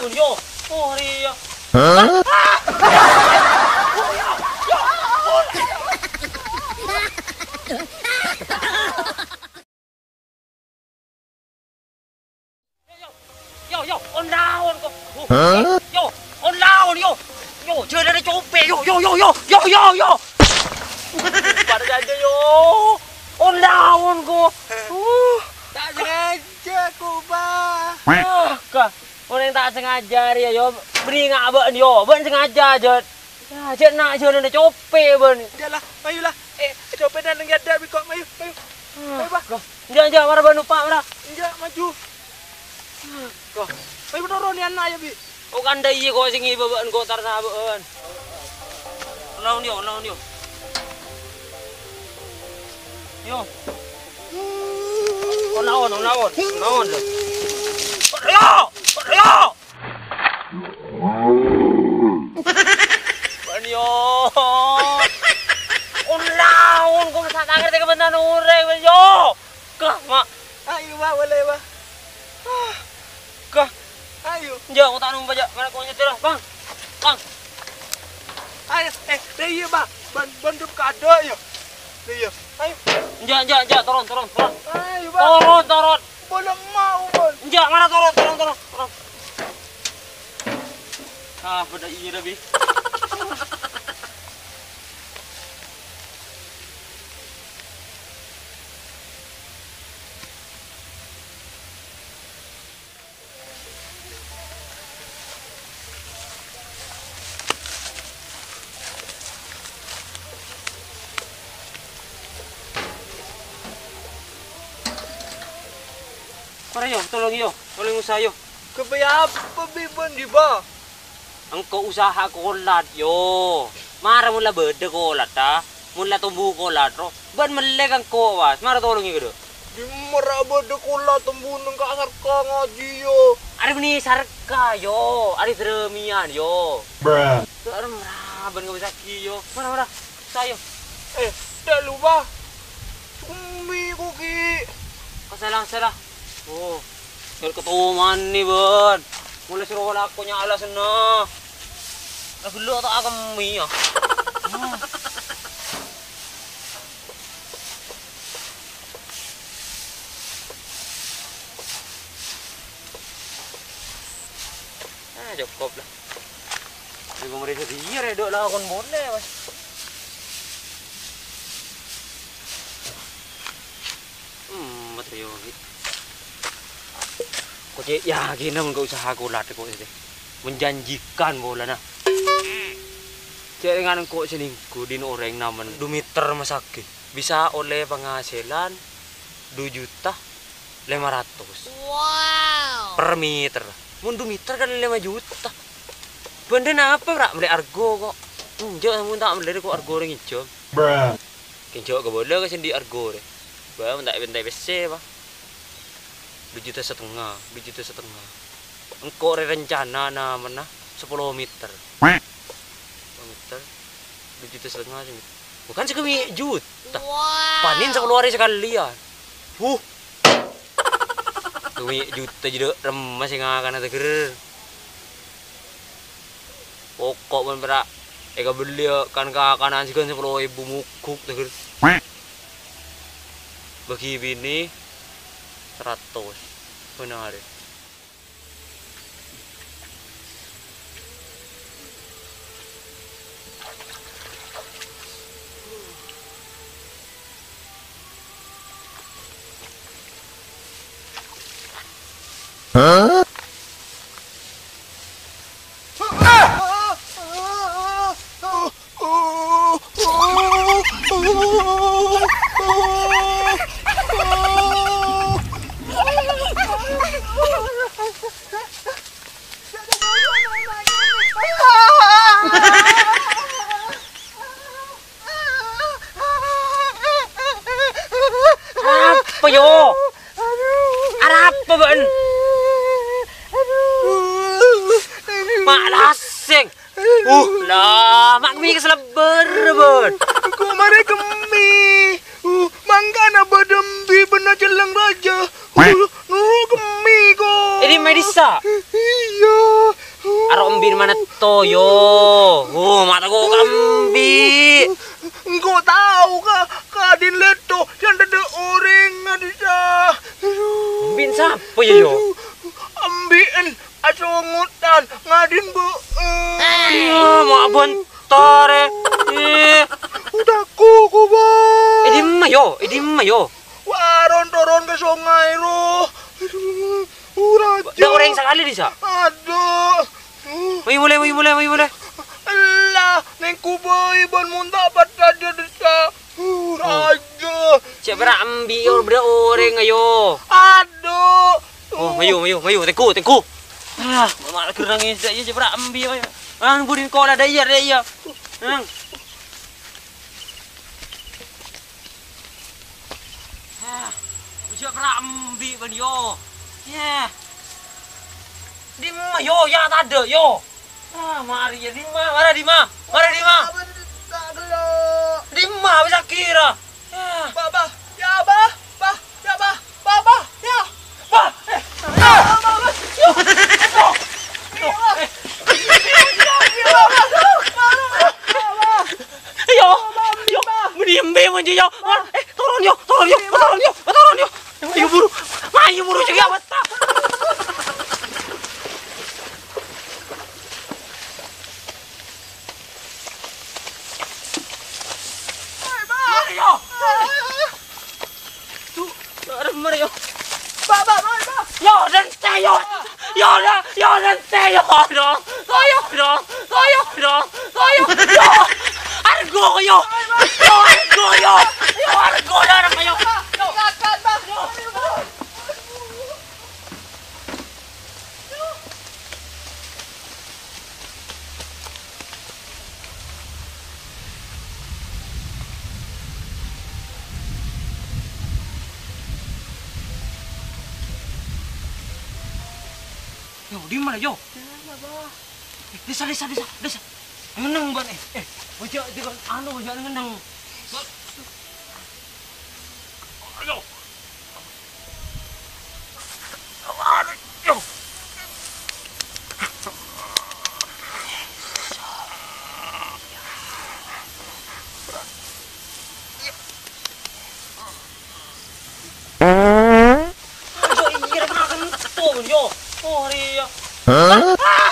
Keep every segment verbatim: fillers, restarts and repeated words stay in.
pun yo. Oh dia. Hah? Yo yo, on down kok. Yo, on down yo. Yo, chơi đây cope yo yo yo yo yo yo yo. Pada aja yo. On down kok. Uh, Tak sengaja ku, Bah. ah, kah. Orang tak sengaja dia yo. Beri ngak ben yo. Ben sengaja je. Ya, cek nak je ada cope ben. Jalah, mayulah. Eh, coba dan lihat dah bikok mayu, mayu. Mayu, Bah. Jangan jangan marah ben lupa marah. Injak maju. Kok. Mayu beneran ni anak ya, Bi. Oh kan dah iya kok sing ibu ben kok tar saben. Naon yo, naon yo. Yo. Oh naon, oh naon, naon. Yo! Yo! Ben yo. Oh naon kok sa tangan teh kebenan urang ben yo. Kah, mak. Ayo, Bah, boleh, Bah. Ah, Kah. ayo. Jangan aku tak numpa aja. Mana kau nyetir lah, Bang. Bang. Ayo, eh, dah iya, Bah. Ban bandum kado ya. Dah iya. Ayo. Jangan, jangan, jangan, turun, turun, turun. Ayo, Bah. Turun, turun. Boleh mau, Bon. Jangan, mana turun, turun, turun, turun. Ah, pada iya dah, Bi. Para yo, tolong yo, tolong usaha yo. Kebaya apa, Bi, Bon, di, Bah? Engkau usaha kolat yo. Mara mula bede kolat ta. Mula tumbuh kolat ro. Ban melek engkau was. Mara tolong yo. Di meraba de kula tembuneng ka sarka ngaji yo. Ari beni sarka yo. Ari seremian yo. Bruh. Tuh meraban kau saki yo. Mana mana. Sayo. Eh, dah lupa. Umi ko ki. Kasalang salah. Oh. Kel ketuman nih, Ben. Mulai suruh aku nyala sana. Aku lu tak akan mi ya. Ah, cukup lah. Di pemerintah dia redok lah kon boleh, Mas. Hmm, betul yo. Kok cek yakin naman kau usaha kolat kok itu. Menjanjikan bola nah. Cek dengan kok selingkuh din orang naman dua meter masakit. Bisa oleh penghasilan dua juta lima ratus. Wow. Per meter. Mun dua meter kan lima juta. Benda apa rak beli argo kok. Enjak mun tak beli kok argo orang hijau. Bruh. Kenjok ke bola ke sendi argo deh. Bah mentak bentai besi bah. Dua juta setengah, dua juta setengah. Engkau rencana na mana sepuluh meter. sepuluh meter, dua juta setengah sih. Bukan sekali juta. Wow. Panin sepuluh hari sekalian. Huh. Dua juta jadi remas yang akan ada ger. Pokok pun berak. Eka beli kan kanan sih kan sepuluh ribu mukuk teger. Bagi bini seratus benar. Hah? Apa yo? Ada apa ben? Mak lasing. Uh lah, mak mi keseleber ben. Kau mari kemi. Uh, mangkana badembi benar jelang raja. Uh, nu kemi ko. Ini Medisa. Iya. Aro ambi mana toyo. Oh, mata ko kambi. Engkau tahu ka kadin leto yang ada orang di sa. Ambin siapa ya yo? Ambiin asungutan ngadin bu. Iya, mak bentar eh. Udah kuku ba. Eh di mah yo, eh di mah yo. Waron toron ke sungai ro. Uraja. Dah orang sekali di sa. Aduh. Mai mulai, mai mulai, mai mulai. Allah, neng kuboy ban munta pat aja desa. Uraja. Cek berak ambi yo beda orang ayo. Aduh. Oh, mayu, mayu, mayu, teku, teku. Ah, mak kerang ini dah je berak ambi ayo. Ah, budin kau dah daya, daya. Nang. Ah, bujak berak ambi ban yo. Ya. Di mana yo? Ya tak ada yo. Ah, mari ya di mana? Mana di mana? Mana di mana? Di mana bisa kira? Ya. Baba, ya ba, ba, ya ba, baba, ya. Ba. Eh. Ah. Baba. Yo. Yo. Yo. Yo. Mendiam be manja yo. Eh, tolong yo, tolong yo, tolong yo, tolong yo. Ayo buru. Ayo buru juga bata. Mario. Tuh, ada Mario. Baba, baba. Yo, dan saya. Yo, dah, yo, dan saya dong. Saya dong. Saya dong. Saya. Yo. Argo yo. Yo, argo yo. Yo, argo dah kayo. Yo, Silakan, Bang. yo. Yo, di mana yo? Eh, desa, desa, desa, desa. Ngenang ban eh. Eh, bajak dia anu bajak ngenang. Ayo. Aduh, yo. Ayo, iya kena kentul yo. Oh, iya. Hah?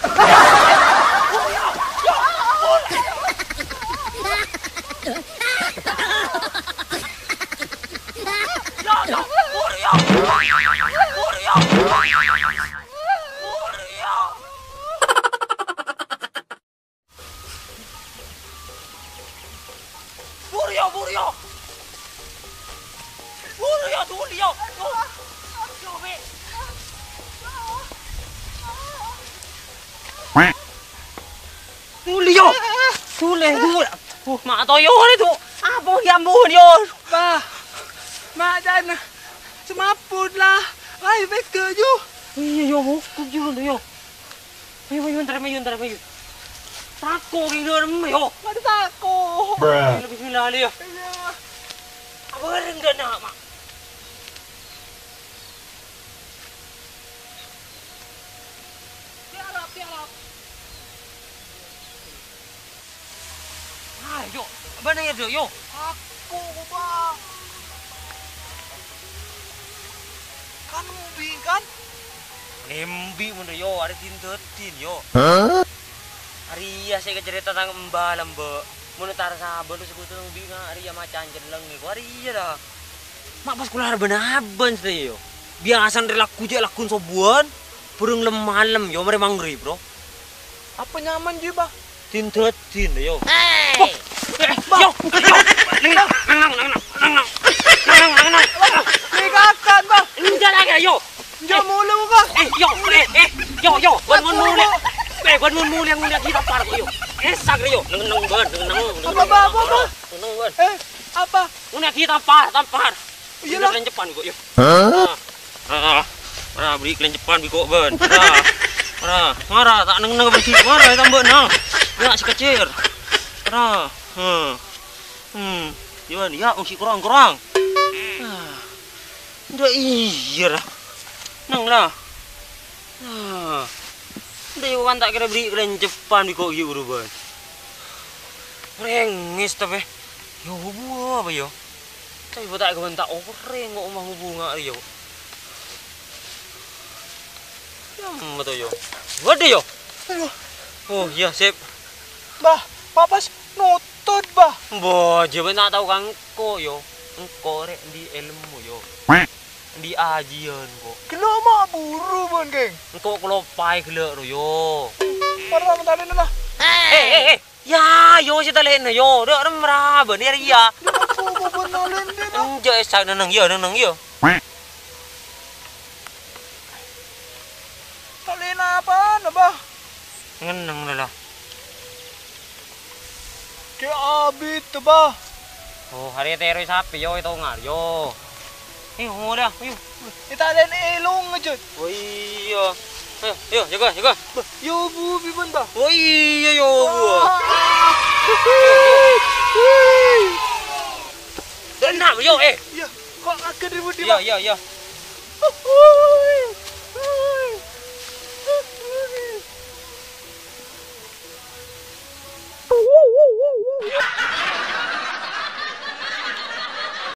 Buryo, buryo. Buryo, tulio. Coba. Tulio. Tule, tule. Uh, mak toyo ni tu. Apa yang buat yo? Ba, mak dan semaput lah. Ay, beka ju. Iya, yo, buku ju tu yo. Ayo, ayo, ntar, ayo, ntar, ayo. Tako gitu orang yo. Ada takut. Bruh. Bismillah ali yo. Apa orang dah nak mak? Tiarap, tiarap. Ah, yo. Apa nak yo yo? Aku, Bang. Kan ubi kan? Nembi mun yo, ada tintetin yo. Hah? Hari ya saya cerita tentang embalam be. Mun tar saben sekutu ubi nga hari ya macan jeneng iku hari ya dah. Mak pas kula benaben sih yo. Biasan relaku je lakun sobuan. Burung lem malam yo mere mangri, Bro. Apa nyaman je, Bang? Tintetin yo. Hey. Yo, yo. Nang nang nang nang nang. Nang nang nang. Pegakan, Bang. Enggak lagi yo. Jangan mulu, Bang. Eh, yo, eh, eh, yo, yo, ban mun muli. Eh, ban mun muli yang mulia kita par yo. Eh, sak yo. Neng neng ban, neng neng. Apa, Bang? Apa, Bang? Neng ban. Eh, apa? Mulia kita par, tampar. Iyalah. Kelan Jepang kok yo. Hah? Ah. Marah beri kelan Jepang biko ban. Marah. Marah, marah tak neng neng besi. Marah tambah nang. Ya si kecil. Marah. Hmm. Hmm. Gimana ya? Ungsi kurang-kurang. Ah. Udah iya lah. Nang lah. Ah. Dia kan tak kira beri keren Jepang di kok gitu ban. Rengis tapi. Yo buah apa yo? Tapi tak kebentak orang kok omah bunga yo. Ya betul yo. Waduh yo. Aduh, Oh iya sip. bah, papas nutut bah. Boh, jangan tak tahu kan engko yo. Engko rek di ilmu yo. Di ajian kok. Kena mak buru ban geng. Engko kelopai gelek ro yo. Parang tadi lah. Eh eh eh. Ya, yo si talen yo. Dek remrah ben ya. Aku mau benalin dia. Enjo esak neneng yo, neneng yo. Talin apa na bah? Ngeneng lah. Ke abit tu bah. Oh, hari tero sapi yo itu ngar yo. Eh, mau dah, yuk. Italin ilong aja. Oh iya. Ayo, yuk, jaga, jaga. Yo bu biban bah. Oh iya yo. Dan yo eh. Ya, kok akan ribut Iya, dia. iya, iya.